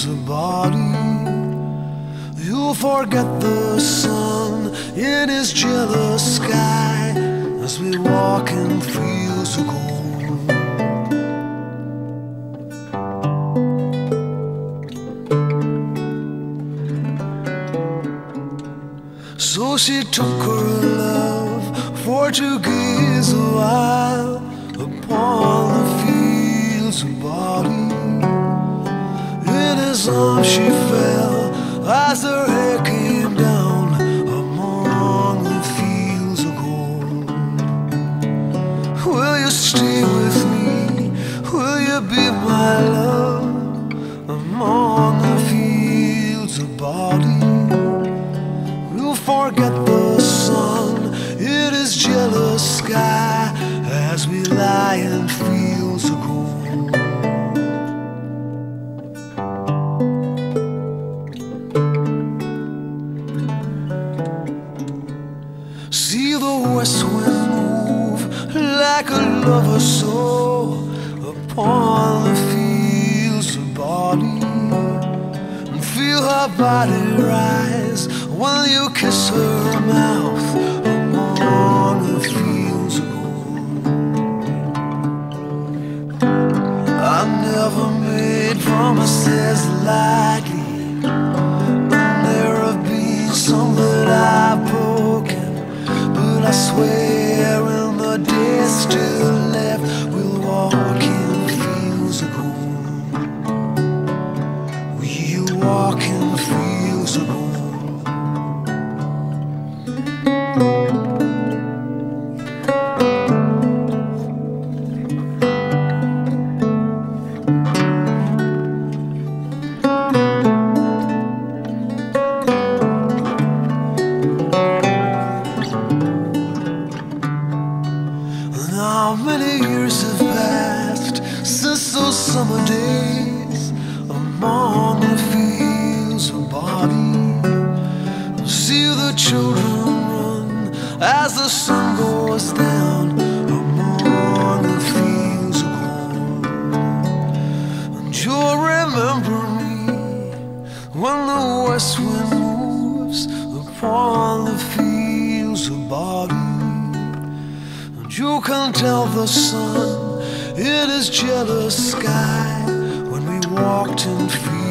fields of body. You'll forget the sun in his jealous sky as we walk in fields of gold. So she took her love for to gaze a while upon the fields of body. In his arms she fell as her hair came down among the fields of gold. Will you stay with me? Will you be my love among the fields of body? We'll forget the sun in his jealous sky as we lie in fields of gold. See the west wind move like a lover's soul upon the fields of body, and feel her body rise when you kiss her mouth among the fields of gold. I never made promises lightly, and there have been some that I've broken. But I swear in the days still left, we'll walk in fields of gold. We'll walk in fields of gold. Now many years have passed since those summer days among the fields of body. See the children run as the sun goes down among the fields of gold. And you'll remember me when the west wind moves upon the fields of body. You can tell the sun in his jealous sky when we walked in fields.